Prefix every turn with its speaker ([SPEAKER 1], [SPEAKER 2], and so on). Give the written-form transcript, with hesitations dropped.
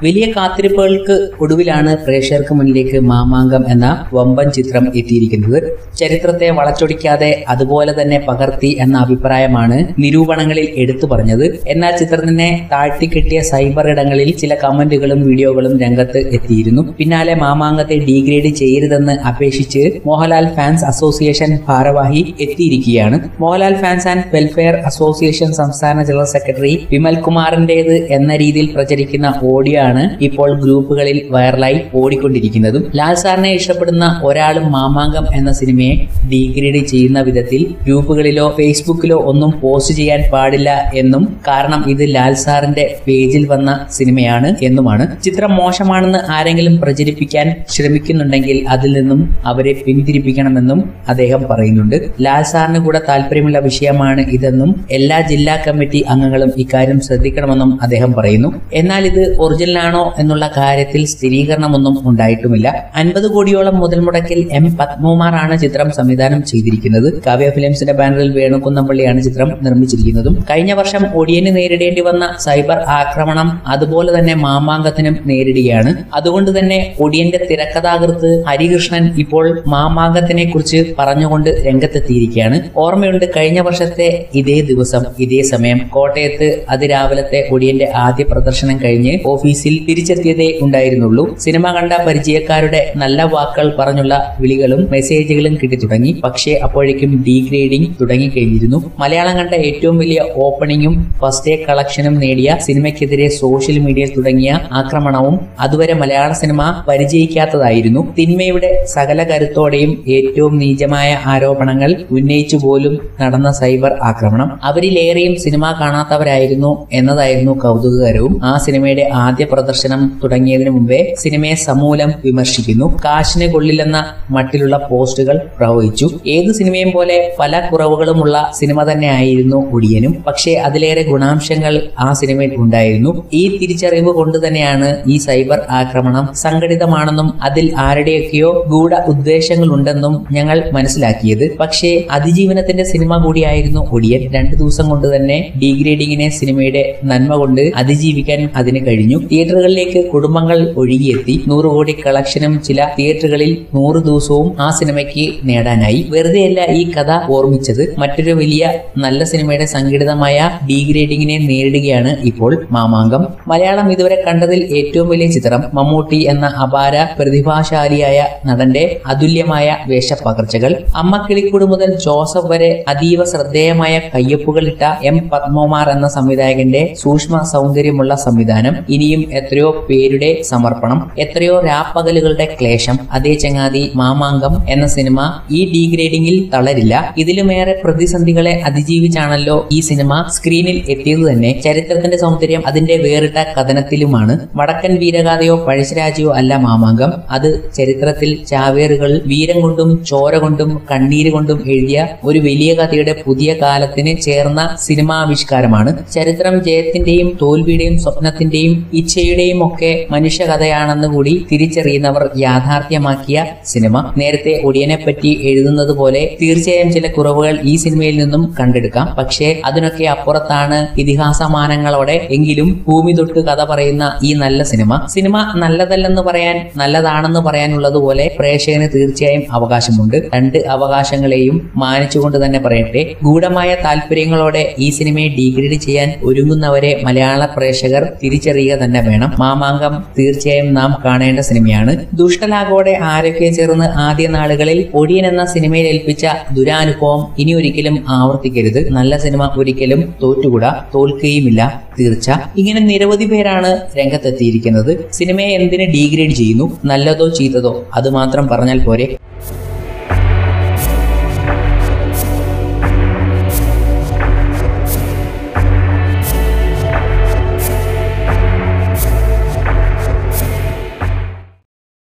[SPEAKER 1] വലിയ കാത്തിരിപ്പുകൾക്ക് ഒടുവിലാണ് പ്രേക്ഷകർക്ക് മുന്നിലേക്ക് മാമാങ്കം എന്ന വമ്പൻ ചിത്രം എത്തിയിരിക്കുന്നത്. ചരിത്രത്തെ വളച്ചൊടിക്കാതെ അതുപോലെ തന്നെ പകർത്തി എന്ന അഭിപ്രായമാണ് നിരൂപണങ്ങളിൽ എടുത്തു പറഞ്ഞത്. എന്നാൽ ചിത്രത്തിനെ താഴ്ത്തിക്കെട്ടിയ സൈബർ ഇടങ്ങളിൽ ചില കമന്റുകളും വീഡിയോകളും രംഗത്ത് എത്തിയിരുന്നു. പിന്നാലെ മാമാങ്കത്തെ ഡീഗ്രേഡ് ചെയ്യരുതെന്ന് അപേക്ഷിച്ച് മോഹൻലാൽ ഫാൻസ് അസോസിയേഷൻ ഭാരവാഹി എത്തിയിരിക്കുകയാണ്. Mohanlal fans and welfare association സംസ്ഥാന ജനറൽ സെക്രട്ടറി വിമൽ കുമാറിന്റേത് എന്ന രീതിയിൽ പ്രചരിക്കുന്ന ഓഡിയോ ആണ് ഇപ്പോൾ ഗ്രൂപ്പുകളിൽ വൈറലായി ഓടിക്കൊണ്ടിരിക്കുന്നതും. ലാൽ സാറിനെ ഇഷ്ടപ്പെടുന്ന ഒരാളും മാമാങ്കം എന്ന സിനിമയെ ഡീഗ്രേഡ് ചെയ്യുന്ന വിധത്തിൽ ഗ്രൂപ്പുകളിലോ ഫേസ്ബുക്കിലോ ഒന്നും പോസ്റ്റ് ചെയ്യാൻ പാടില്ല എന്നും, കാരണം ഇത് ലാൽ സാറിന്റെ പേജിൽ വന്ന സിനിമയാണ് എന്നുമാണ്. ചിത്രം മോശമാണെന്ന് ആരെങ്കിലും പ്രചരിപ്പിക്കാൻ ശ്രമിക്കുന്നുണ്ടെങ്കിൽ അതിൽ നിന്നും അവരെ പിന്തിരിപ്പിക്കണമെന്നും അദ്ദേഹം പറയുന്നുണ്ട്. ലാൽ സാറിന് കൂടെ താല്പര്യമുള്ള വിഷയമാണ് ഇതെന്നും എല്ലാ ജില്ലാ കമ്മിറ്റി അംഗങ്ങളും ഇക്കാര്യം ശ്രദ്ധിക്കണമെന്നും അദ്ദേഹം പറയുന്നു. എന്നാൽ ഇത് ഒറിജിനലാണോ എന്നുള്ള കാര്യത്തിൽ സ്ഥിരീകരണമൊന്നും ഉണ്ടായിട്ടുമില്ല. 50 കോടിയോളം മുതൽ മുടക്കിൽ എം പത്മകുമാർ ആണ് ചിത്രം സംവിധാനം ചെയ്തിരിക്കുന്നത്. കാവ്യ ഫിലിംസിന്റെ ബാനറിൽ വേണുകുന്നംപള്ളിയാണ് ചിത്രം നിർമ്മിച്ചിരിക്കുന്നതും. കഴിഞ്ഞ വർഷം ഒടിയന് നേരിടേണ്ടി വന്ന സൈബർ ആക്രമണം അതുപോലെ തന്നെ മാമാങ്കത്തിനും നേരിടുകയാണ്. അതുകൊണ്ട് തന്നെ ഒടിയന്റെ തിരക്കഥാകൃത്ത് ഹരികൃഷ്ണൻ ഇപ്പോൾ മാമാങ്കത്തിനെ കുറിച്ച് പറഞ്ഞുകൊണ്ട് രംഗത്തെത്തിയിരിക്കുകയാണ്. ഓർമ്മയുണ്ട്, കഴിഞ്ഞ വർഷത്തെ ഇതേ ദിവസം ഇതേ സമയം കോട്ടയത്ത് അതിരാവിലത്തെ ഒടിയന്റെ ആദ്യ പ്രദർശനം കഴിഞ്ഞ് ഓഫീസിൽ തിരിച്ചെത്തിയതേ ഉണ്ടായിരുന്നുള്ളൂ. സിനിമ കണ്ട പരിചയക്കാരുടെ നല്ല വാക്കുകൾ പറഞ്ഞുള്ള വിളികളും മെസ്സേജുകളും കിട്ടി തുടങ്ങി. പക്ഷേ അപ്പോഴേക്കും ഡീഗ്രേഡിംഗ് തുടങ്ങിക്കഴിഞ്ഞിരുന്നു. മലയാളം കണ്ട ഏറ്റവും വലിയ ഓപ്പണിംഗും ഫസ്റ്റ് ഡേ കളക്ഷനും നേടിയ സിനിമയ്ക്കെതിരെ സോഷ്യൽ മീഡിയയിൽ തുടങ്ങിയ ആക്രമണവും അതുവരെ മലയാള സിനിമ പരിചയിക്കാത്തതായിരുന്നു. തിന്മയുടെ സകല കരുത്തോടെയും ഏറ്റവും നീചമായ ആരോപണങ്ങൾ ഉന്നയിച്ചു പോലും നടന്ന സൈബർ ആക്രമണം അവരിലേറെയും സിനിമ കാണാത്തവരായിരുന്നു എന്നതായിരുന്നു കൗതുകകരവും. ആ സിനിമയുടെ ആദ്യ പ്രദർശനം തുടങ്ങിയതിനു മുമ്പേ സിനിമയെ സമൂലം വിമർശിക്കുന്നു. കാശിന് കൊള്ളില്ലെന്ന മട്ടിലുള്ള പോസ്റ്റുകൾ പ്രവഹിച്ചു. ഏത് സിനിമയും പോലെ പല കുറവുകളുമുള്ള സിനിമ തന്നെ ആയിരുന്നു ഒടിയനും. പക്ഷേ അതിലേറെ ഗുണാംശങ്ങൾ ആ സിനിമയിൽ ഉണ്ടായിരുന്നു. ഈ തിരിച്ചറിവ് കൊണ്ട് തന്നെയാണ് ഈ സൈബർ ആക്രമണം സംഘടിതമാണെന്നും അതിൽ ആരുടെയൊക്കെയോ ഗൂഢ ഉദ്ദേശങ്ങൾ ഉണ്ടെന്നും ഞങ്ങൾ മനസ്സിലാക്കിയത്. പക്ഷേ അതിജീവനത്തിന്റെ സിനിമ കൂടിയായിരുന്നു ഒടിയൻ. 2 ദിവസം കൊണ്ട് തന്നെ ഡീഗ്രേഡിങ്ങിനെ സിനിമയുടെ നന്മ കൊണ്ട് അതിജീവിക്കാൻ അതിന് കഴിഞ്ഞു. തിയേറ്ററുകളിലേക്ക് കുടുംബങ്ങൾ ഒഴുകിയെത്തി. 100 കോടി കളക്ഷനും ചില തിയേറ്ററുകളിൽ 100 ദിവസവും ആ സിനിമയ്ക്ക് നേടാനായി. വെറുതെയല്ല ഈ കഥ ഓർമ്മിച്ചത്. മറ്റൊരു വലിയ നല്ല സിനിമയുടെ സംഘടിതമായ ഡീഗ്രേഡിങ്ങിനെ നേരിടുകയാണ് ഇപ്പോൾ മാമാങ്കം. മലയാളം ഇതുവരെ കണ്ടതിൽ ഏറ്റവും വലിയ ചിത്രം. മമ്മൂട്ടി എന്ന അപാര പ്രതിഭാശാലിയായ നടന്റെ അതുല്യമായ വേഷപ്പകർച്ചകൾ. അമ്മക്കിളിക്കൂട് മുതൽ ജോസഫ് വരെ അതീവ ശ്രദ്ധേയമായ കയ്യൊപ്പുകളിട്ട എം പത്മകുമാർ എന്ന സംവിധായകന്റെ സൂക്ഷ്മ സൗന്ദര്യമുള്ള സംവിധാനം. ഇനിയും എത്രയോ പേരുടെ സമർപ്പണം, എത്രയോ രാപ്പകലുകളുടെ ക്ലേശം. അതേ ചങ്ങാതി മാമാങ്കം എന്ന സിനിമ ഈ ഡീഗ്രേഡിംഗിൽ തളരില്ല. ഇതിലുമേറെ പ്രതിസന്ധികളെ അതിജീവിച്ചാണല്ലോ ഈ സിനിമ സ്ക്രീനിൽ എത്തിയത് തന്നെ. ചരിത്രത്തിന്റെ സൗന്ദര്യം അതിന്റെ വേറിട്ട കഥനത്തിലുമാണ്. വടക്കൻ വീരഗാഥയോ പഴശ്ശിരാജയോ അല്ല മാമാങ്കം. അത് ചരിത്രത്തിൽ ചാവേറുകൾ വീരം കൊണ്ടും ചോര കൊണ്ടും കണ്ണീര് കൊണ്ടും എഴുതിയ ഒരു വലിയ കഥയുടെ പുതിയ കാലത്തിന് ചേർന്ന സിനിമാവിഷ്കാരമാണ്. ചരിത്രം ജയത്തിന്റെയും തോൽവിയുടെയും സ്വപ്നത്തിന്റെയും ഇച്ഛയുടെയും ഒക്കെ മനുഷ്യകഥയാണെന്ന് കൂടി തിരിച്ചറിയുന്നവർ യാഥാർത്ഥ്യമാക്കിയ സിനിമ. നേരത്തെ ഒടിയനെ പറ്റി എഴുതുന്നത് പോലെ തീർച്ചയായും ചില കുറവുകൾ ഈ സിനിമയിൽ നിന്നും കണ്ടെടുക്കാം. പക്ഷേ അതിനൊക്കെ അപ്പുറത്താണ് ഇതിഹാസമാനങ്ങളോടെ എങ്കിലും ഭൂമി തൊട്ട് കഥ പറയുന്ന ഈ നല്ല സിനിമ നല്ലതല്ലെന്ന് പറയാൻ നല്ലതാണെന്ന് പറയാനുള്ളതുപോലെ പ്രേക്ഷകന് തീർച്ചയായും അവകാശമുണ്ട്. 2 അവകാശങ്ങളെയും മാനിച്ചുകൊണ്ട് തന്നെ പറയട്ടെ. ഗൂഢമായ താല്പര്യങ്ങളോടെ ഈ സിനിമയെ ഡീഗ്രേഡ് ചെയ്യാൻ ഒരുങ്ങുന്നവരെ മലയാള പ്രേക്ഷകർ തിരിച്ചറിയുക തന്നെ വേണം. മാമാങ്കം തീർച്ചയായും നാം കാണേണ്ട സിനിമയാണ്. ദുഷ്ടലാഗോടെ ആരൊക്കെ ചേർന്ന് ആദ്യ നാളുകളിൽ ഒടിയൻ എന്ന സിനിമയിൽ ഏൽപ്പിച്ച ദുരാനുഭവം ഇനി ഒരിക്കലും ആവർത്തിക്കരുത്. നല്ല സിനിമ ഒരിക്കലും തോറ്റുകൂടാ, തോൽക്കുകയുമില്ല, തീർച്ച. ഇങ്ങനെ നിരവധി പേരാണ് രംഗത്തെത്തിയിരിക്കുന്നത്. സിനിമയെ എന്തിന് ഡീഗ്രേഡ് ചെയ്യുന്നു? നല്ലതോ ചീത്തതോ അത് മാത്രം പറഞ്ഞാൽ പോരെ.